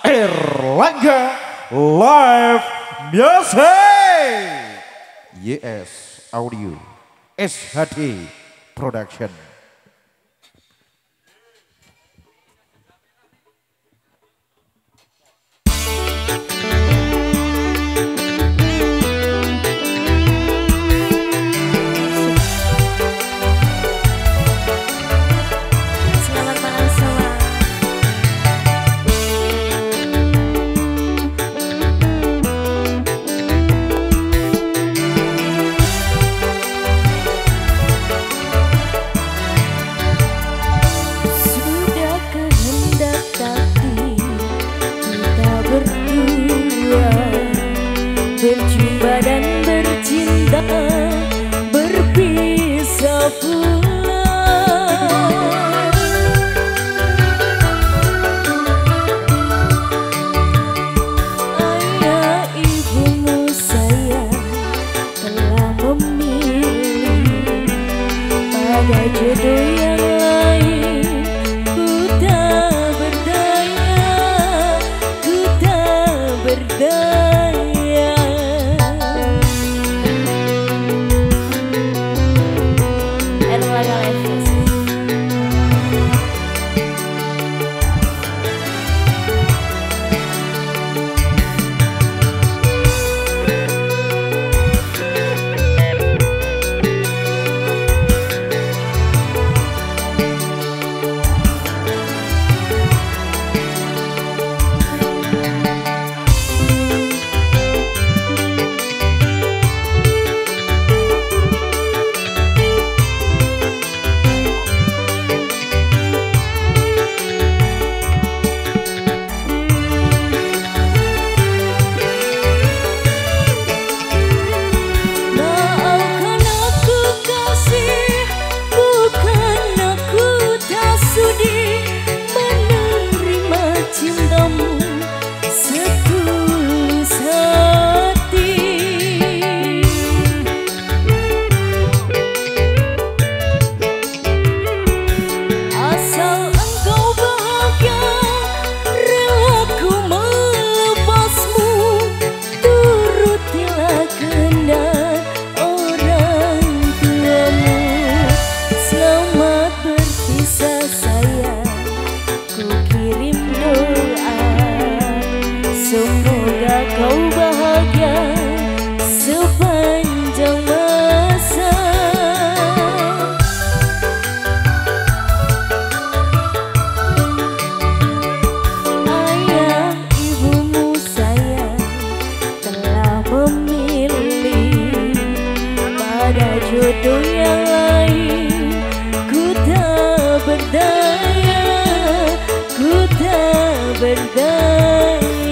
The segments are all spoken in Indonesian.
Erlangga Live Music YS Audio SHD Production. Berjumpa dan bercinta, berpisah pula. Ayah ibumu sayang telah memilih pada jodoh yang lain. Ku tak berdaya, ku tak berdaya. Semoga kau bahagia sepanjang masa. Ayah ibumu sayang telah memilih pada jodoh yang lain. Ku tak berdaya, ku tak berdaya.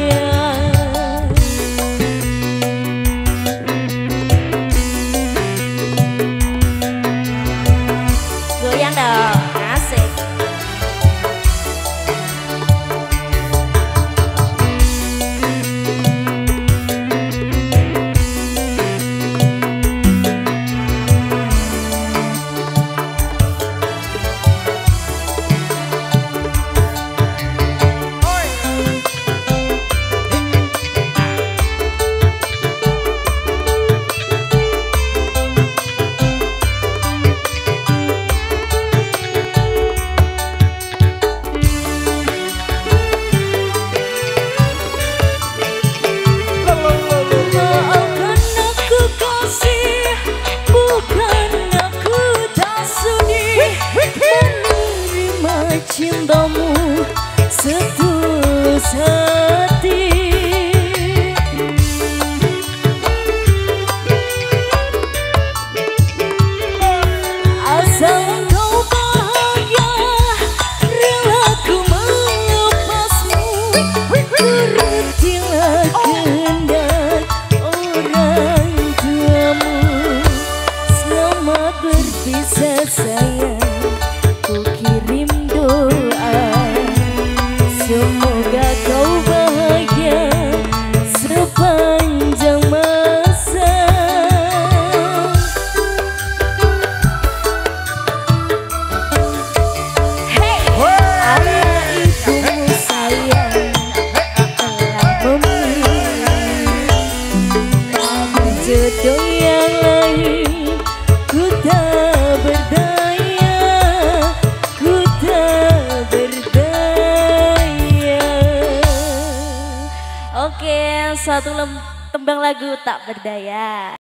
Cintamu setulus hati. Asal kau bahagia, rela ku melepasmu. Turutilah kehendak orang tuamu. Selamat berpisah sayang, ku kirim doa. Semoga kau jodoh yang lain. Ku tak berdaya, ku tak berdaya. Oke, satu tembang lagu tak berdaya.